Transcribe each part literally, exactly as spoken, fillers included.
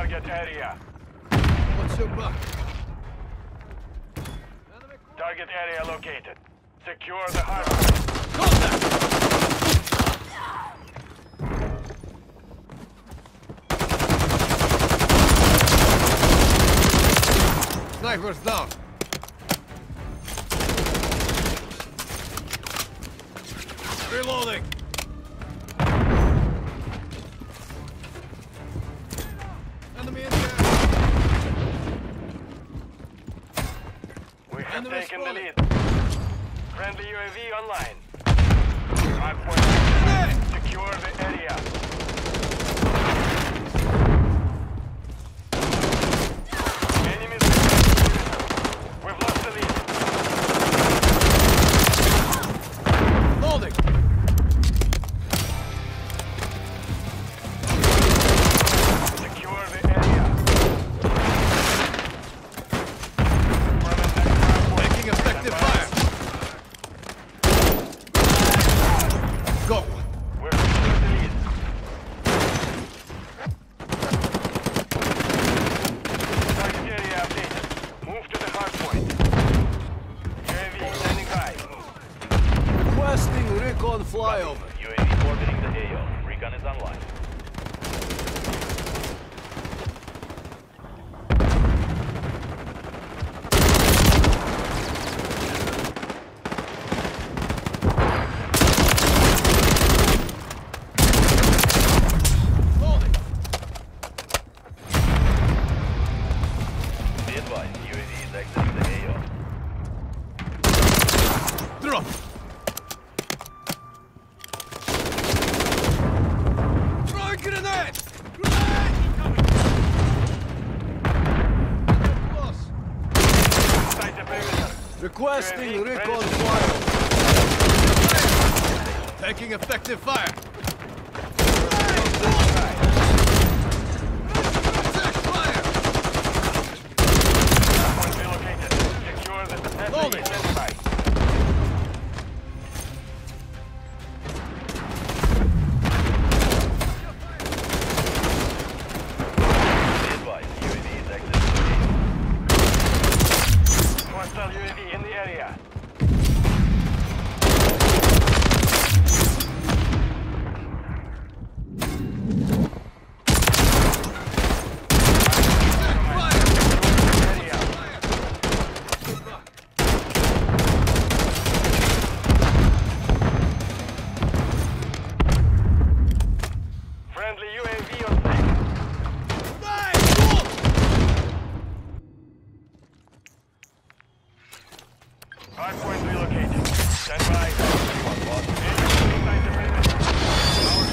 target area. What's your back? Target area located. Secure the hard. Contact! Snipers down. Reloading. Enemy in there. We have Enemy taken the spotted. lead. Friendly U A V online. Hardpoint. Secure the area. Enemies. We've lost the lead. Loading. Secure the area. Making effective fire. Go. We're securing the lead. Target area updated. Move to the hardpoint. U A V standing by. Requesting recon flyover. U A V orbiting the A O. Recon is online. Loading. Be advised, U A V is exiting the A O. Drop. Throwing grenade. Grenade. Close. Inside the perimeter. Requesting U A V recon ready. flyover. Taking effective fire. Attack fire. Point relocated. Secure the Loading. standing by. Be advised, U A V is exiting the A O. Hostile U A V in the area. Area. Friendly U A V on site. Hardpoint relocated. Stand by. Enemy inside the perimeter. Our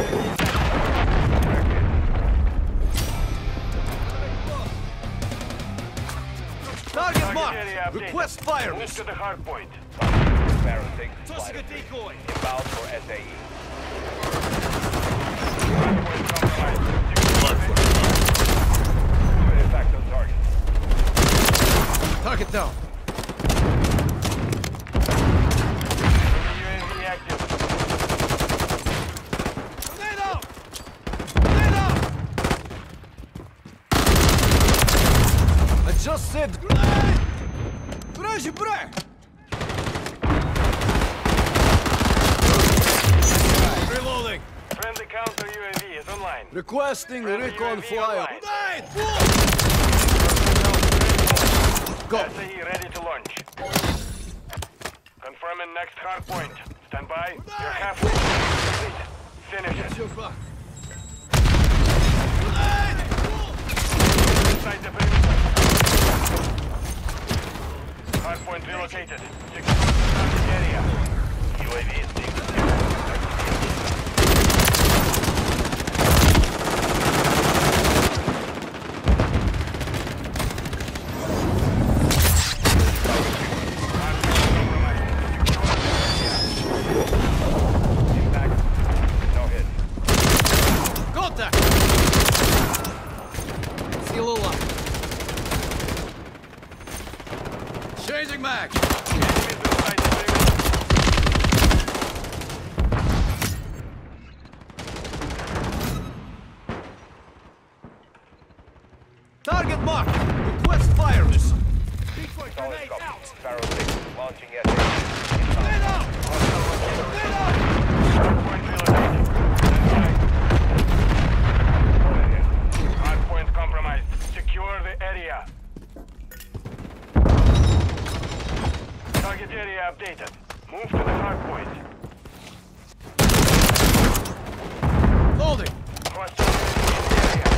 Target Target marked. area updated. Request fire. Move to the hardpoint. Baron six. Tossing a decoy. Inbound for S A E. Hardpoint compromised. Good effect on target. Target down. U A V active. Grenade out. Grenade out. I just said grenade. Grenade, grenade. Reloading. Friendly counter U A V is online. Requesting Friendly recon U A V flyover. online. Go. S A E ready to launch. Confirming next hardpoint. Stand by. You're halfway. Complete. Finish it. Your back. Inside the perimeter. Hardpoint relocated. Secure the target area. U A V is being secured. Impact. No hit. Contact. Seal alive. Changing mag. Enemies inside the perimeter. marked. Request fires. Solid copy. Sparrow six, launching S A. Inbound. Grenade out! Grenade out! Hardpoint relocated. Stand by. Hardpoint compromised. Secure the area. Target area updated. Move to the hardpoint. Loading. Hostile in the area.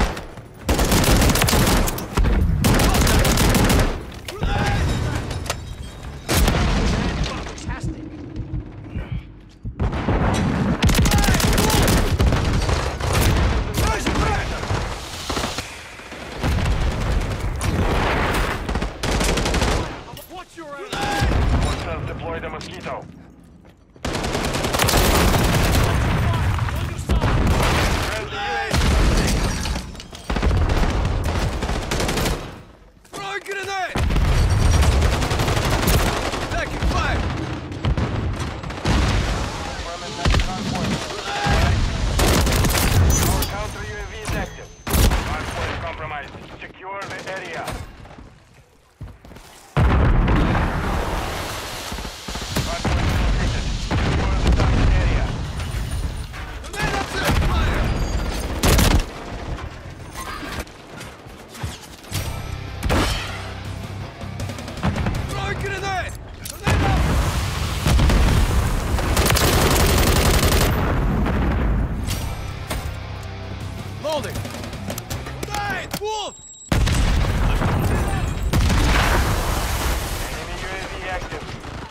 Fantastic. Watch your aim. Hostiles deploy the Mosquito. Friendly U A V. Throw a grenade! Taking fire! From in next hardpoint. Our counter U A V is active. Hardpoint compromised. Secure the area. Hardpoint relocated. Secure the target area. Grenade up there! Fire! Throw a grenade! Grenade up! Loading! Grenade! Wolf! Enemy U A V active.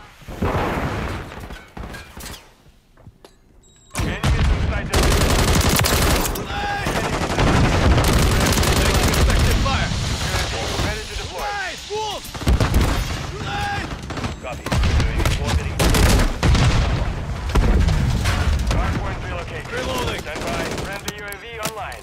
Enemies inside the Grenade! Taking effective fire! U A V ready to deploy. Grenade! Wolf! Grenade! Copy. U A V orbiting. Hardpoint relocated. Reloading. Stand by. Friendly U A V online.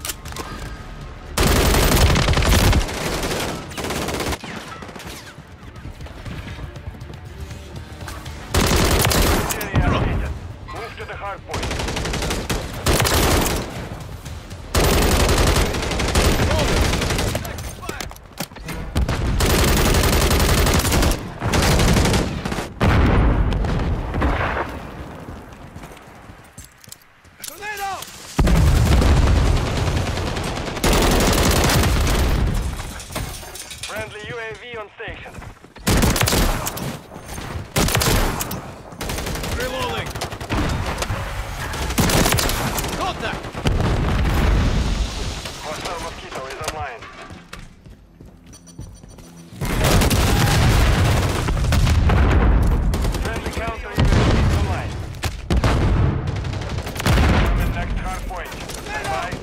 Area updated. Move to the hardpoint. Loading! Taking fire! Grenade out! Friendly U A V on station. Reloading! Contact! Hostile Mosquito is online. Friendly counter U A V is online. From the next hardpoint. Stand by.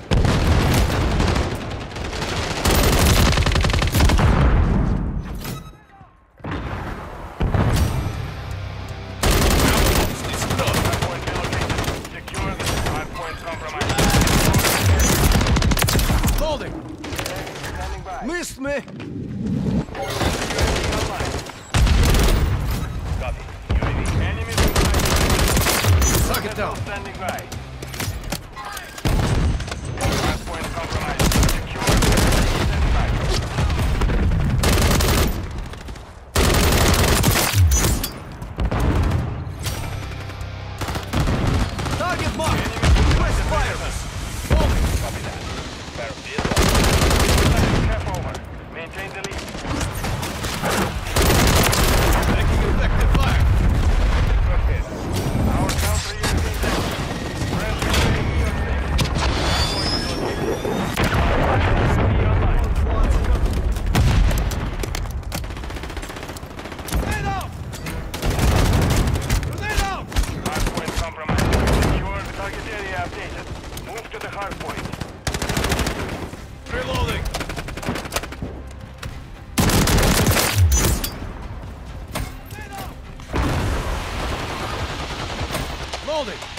Hardpoint relocated. Secure the hardpoint compromised. Loading! Standing by. Missed me! U A V online. Copy. U A V. Enemies inside. Target down! Standing by. Hardpoint compromised. Secure the standing by. Target marked! Enemies Request inside the fire! building. Loading! Copy that. Sparrow is Half over. Maintain the lead. Taking effective fire! Good hit. Our counter U A V is active. Friendly U A V on station. Hardpoint relocated. U A V online. Grenade out! Grenade out! Hardpoint compromised. Secure the target area updated. Move to the hardpoint. Reloading! Loading!